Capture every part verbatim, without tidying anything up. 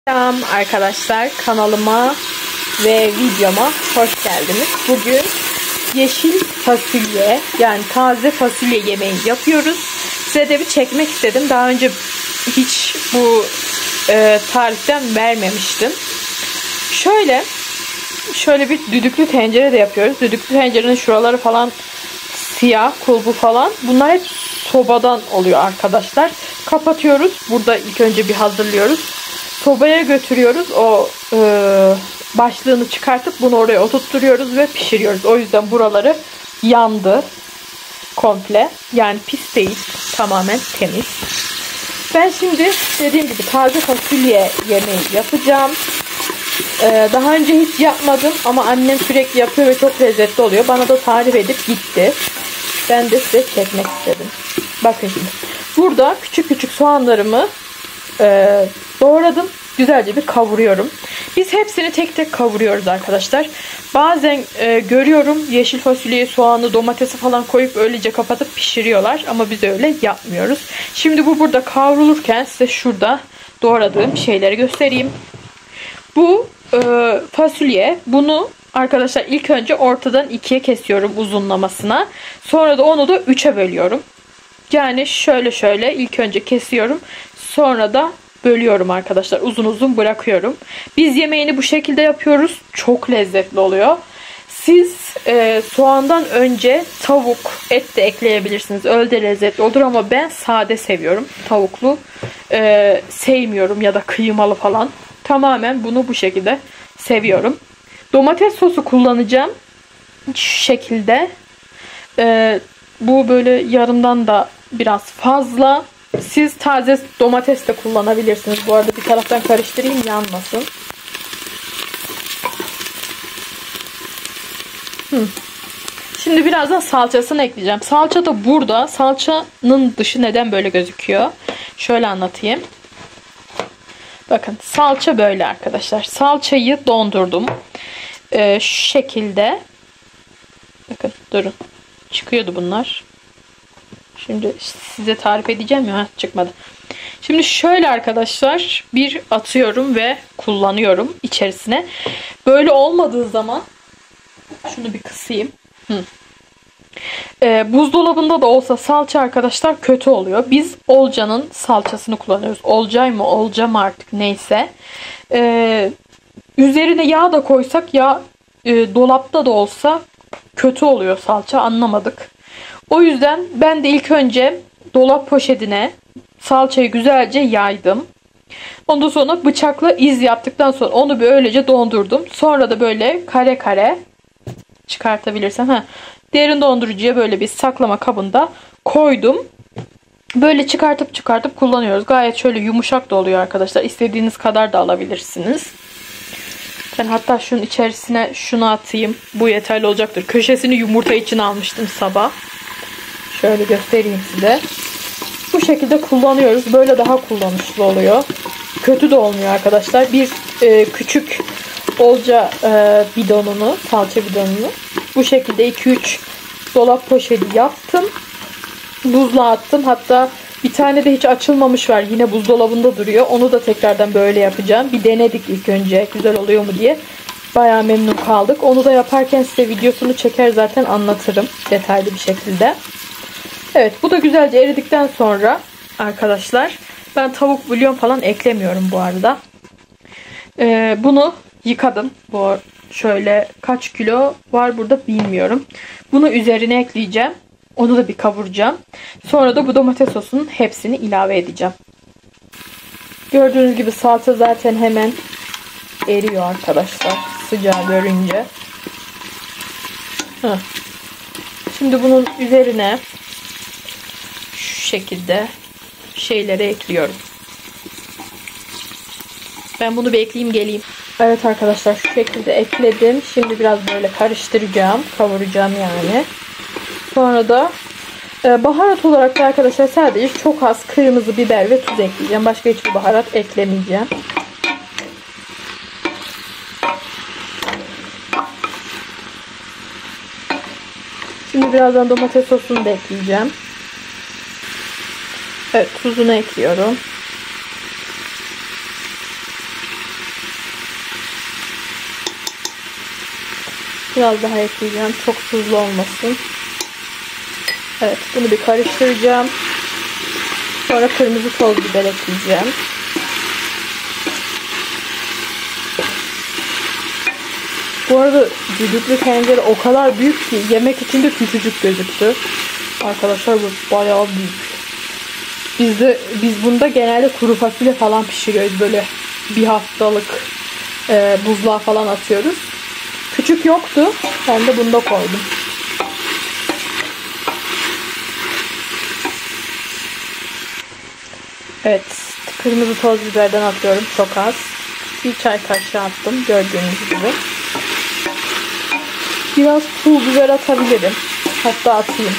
Selam arkadaşlar, kanalıma ve videoma hoş geldiniz. Bugün yeşil fasulye, yani taze fasulye yemeği yapıyoruz. Size de bir çekmek istedim. Daha önce hiç bu e, tariften vermemiştim. Şöyle şöyle bir düdüklü tencere de yapıyoruz. Düdüklü tencerenin şuraları falan siyah, kulbu falan. Bunlar hep sobadan oluyor arkadaşlar. Kapatıyoruz. Burada ilk önce bir hazırlıyoruz. Sobaya götürüyoruz. O e, başlığını çıkartıp bunu oraya oturtturuyoruz ve pişiriyoruz. O yüzden buraları yandı komple. Yani pis değil. Tamamen temiz. Ben şimdi dediğim gibi taze fasulye yemeği yapacağım. Ee, daha önce hiç yapmadım ama annem sürekli yapıyor ve çok lezzetli oluyor. Bana da tarif edip gitti. Ben de size çekmek istedim. Bakın şimdi. Burada küçük küçük soğanlarımı e, doğradım. Güzelce bir kavuruyorum. Biz hepsini tek tek kavuruyoruz arkadaşlar. Bazen e, görüyorum yeşil fasulyeyi, soğanı, domatesi falan koyup öylece kapatıp pişiriyorlar. Ama biz öyle yapmıyoruz. Şimdi bu burada kavrulurken size şurada doğradığım şeyleri göstereyim. Bu e, fasulye. Bunu arkadaşlar ilk önce ortadan ikiye kesiyorum uzunlamasına. Sonra da onu da üçe bölüyorum. Yani şöyle şöyle ilk önce kesiyorum. Sonra da bölüyorum arkadaşlar. Uzun uzun bırakıyorum. Biz yemeğini bu şekilde yapıyoruz. Çok lezzetli oluyor. Siz e, soğandan önce tavuk, et de ekleyebilirsiniz. Öyle de lezzetli olur ama ben sade seviyorum. Tavuklu e, sevmiyorum ya da kıymalı falan. Tamamen bunu bu şekilde seviyorum. Domates sosu kullanacağım. Şu şekilde. E, bu böyle yarımdan da biraz fazla. Siz taze domates de kullanabilirsiniz. Bu arada bir taraftan karıştırayım, yanmasın. Hmm. Şimdi birazdan salçasını ekleyeceğim. Salça da burada. Salçanın dışı neden böyle gözüküyor? Şöyle anlatayım. Bakın salça böyle arkadaşlar. Salçayı dondurdum. Ee, şu şekilde. Bakın durun. Çıkıyordu bunlar. Şimdi size tarif edeceğim ya, çıkmadı. Şimdi şöyle arkadaşlar bir atıyorum ve kullanıyorum içerisine. Böyle olmadığı zaman şunu bir kısayım. Hı. Ee, buzdolabında da olsa salça arkadaşlar kötü oluyor. Biz Olca'nın salçasını kullanıyoruz. Olcay mı Olca mı artık neyse. Ee, üzerine yağ da koysak ya e, dolapta da olsa kötü oluyor salça, anlamadık. O yüzden ben de ilk önce dolap poşetine salçayı güzelce yaydım. Ondan sonra bıçakla iz yaptıktan sonra onu böylece dondurdum. Sonra da böyle kare kare çıkartabilirsem. Ha, derin dondurucuya böyle bir saklama kabında koydum. Böyle çıkartıp çıkartıp kullanıyoruz. Gayet şöyle yumuşak da oluyor arkadaşlar. İstediğiniz kadar da alabilirsiniz. Ben hatta şunun içerisine şunu atayım. Bu yeterli olacaktır. Köşesini yumurta için almıştım sabah. Şöyle göstereyim size. Bu şekilde kullanıyoruz. Böyle daha kullanışlı oluyor. Kötü de olmuyor arkadaşlar. Bir e, küçük Olca e, bidonunu, salça bidonunu bu şekilde iki üç dolap poşeti yaptım. Buzluğa attım. Hatta bir tane de hiç açılmamış var. Yine buzdolabında duruyor. Onu da tekrardan böyle yapacağım. Bir denedik ilk önce. Güzel oluyor mu diye. Bayağı memnun kaldık. Onu da yaparken size videosunu çeker zaten anlatırım. Detaylı bir şekilde. Evet, bu da güzelce eridikten sonra arkadaşlar ben tavuk bulyon falan eklemiyorum bu arada. Ee, bunu yıkadım. Bu şöyle kaç kilo var burada bilmiyorum. Bunu üzerine ekleyeceğim. Onu da bir kavuracağım. Sonra da bu domates sosunun hepsini ilave edeceğim. Gördüğünüz gibi salça zaten hemen eriyor arkadaşlar. Sıcağı görünce. Heh. Şimdi bunun üzerine şu şekilde şeyleri ekliyorum. Ben bunu bir ekleyeyim geleyim. Evet arkadaşlar, şu şekilde ekledim. Şimdi biraz böyle karıştıracağım. Kavuracağım yani. Sonra da e, baharat olarak da arkadaşlar sadece çok az kırmızı biber ve tuz ekleyeceğim. Başka hiçbir baharat eklemeyeceğim. Şimdi birazdan domates sosunu da ekleyeceğim. Evet, tuzunu ekliyorum. Biraz daha ekleyeceğim. Çok tuzlu olmasın. Evet, bunu bir karıştıracağım. Sonra kırmızı toz biber ekleyeceğim. Bu arada düdüklü tencere o kadar büyük ki yemek için de küçücük gözüktü. Arkadaşlar bu bayağı büyük. Biz de biz bunda genelde kuru fasulye falan pişiriyoruz, böyle bir haftalık e, buzluğa falan atıyoruz. Küçük yoktu. Ben de bunda koydum. Evet, kırmızı toz biberden atıyorum, çok az. Bir çay kaşığı attım gördüğünüz gibi. Biraz pul biber atabilirim. Hatta atayım.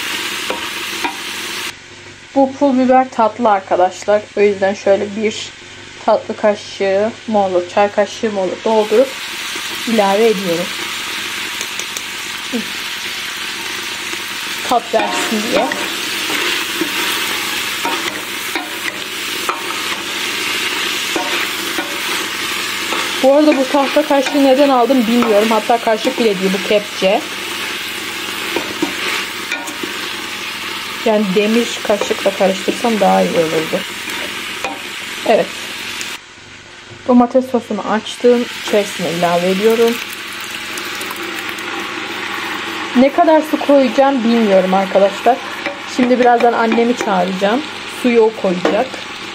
Bu pul biber tatlı arkadaşlar. O yüzden şöyle bir tatlı kaşığı mı olur, çay kaşığı mı olur doldurup ilave ediyorum. Tat versin diye. Bu arada bu tahta kaşığı neden aldım bilmiyorum. Hatta kaşık bile değil, bu kepçe. Yani demir kaşıkla karıştırsam daha iyi olurdu. Evet. Domates sosunu açtım. İçerisine ilave ediyorum. Ne kadar su koyacağım bilmiyorum arkadaşlar. Şimdi birazdan annemi çağıracağım. Suyu o koyacak.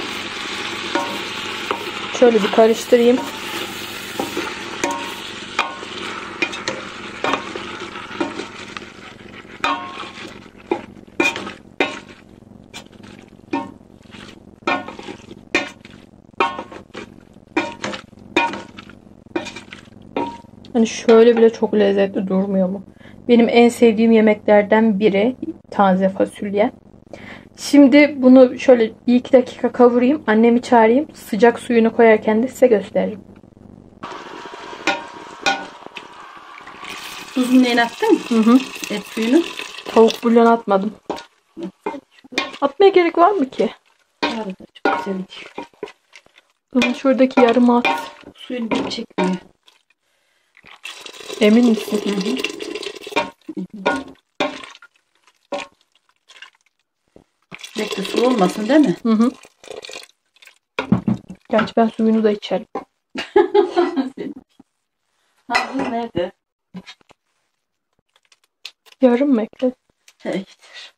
Şöyle bir karıştırayım. Hani şöyle bile çok lezzetli durmuyor mu? Benim en sevdiğim yemeklerden biri taze fasulye. Şimdi bunu şöyle bir iki dakika kavurayım. Annemi çağırayım. Sıcak suyunu koyarken de size gösteririm. Tuzunu neyle attın? Hı hı. Et suyunu. Tavuk bulyon atmadım. Atmaya gerek var mı ki? Arada çok güzel ediyor. Ama şuradaki yarımı at. Suyunu bir çekmiyor. Emin misin? Hı hı. Bekle, su olmasın değil mi? Hı hı. Gerçi ben suyunu da içerim. Havlu nerede? Yarım mı ekledim? He, gider.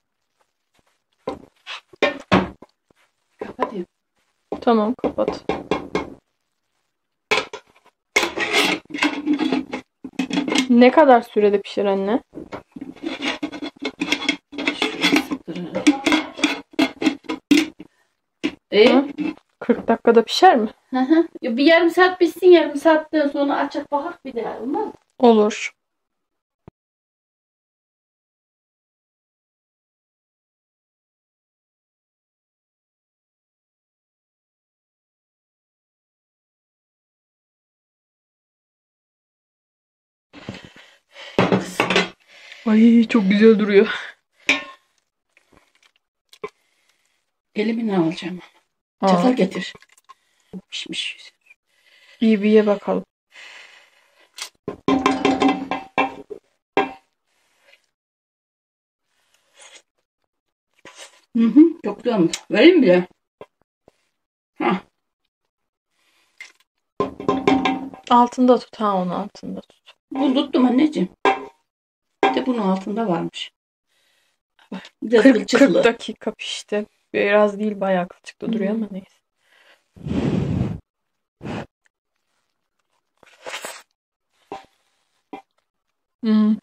Kapatayım. Tamam, kapat. Ne kadar sürede pişir anne? E? kırk dakikada pişer mi? Hı hı. Bir yarım saat pişsin, yarım saatten sonra açıp bakak bir daha, olmaz mı? Olur. Ay çok güzel duruyor. Elimi ne alacağım? Aa. Çatal getir. Pişmiş. İyi bir ye bakalım. Hı hı. Çok güzel olmuş. Vereyim mi bile? Hah. Altında tut, ha onu altında tut. Bunu tuttum anneciğim. Bir de bunun altında varmış. Biraz kırk, kılçıklı. kırk dakika pişti. Biraz değil, bayağı kılçıklı duruyor ama neyse. Hmm.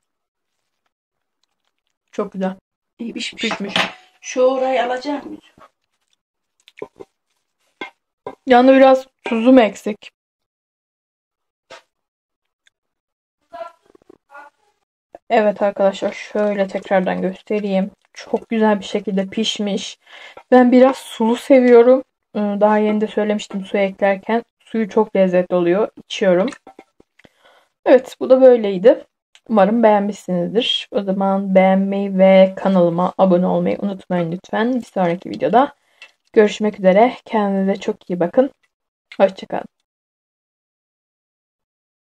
Çok güzel. İyi pişmiş. Pişmiş. Şu orayı alacak mıyım? Yanında biraz tuzu mu eksik? Evet arkadaşlar, şöyle tekrardan göstereyim. Çok güzel bir şekilde pişmiş. Ben biraz sulu seviyorum. Daha yeni de söylemiştim, suya eklerken. Suyu çok lezzetli oluyor. İçiyorum. Evet, bu da böyleydi. Umarım beğenmişsinizdir. O zaman beğenmeyi ve kanalıma abone olmayı unutmayın lütfen. Bir sonraki videoda görüşmek üzere. Kendinize çok iyi bakın. Hoşça kalın.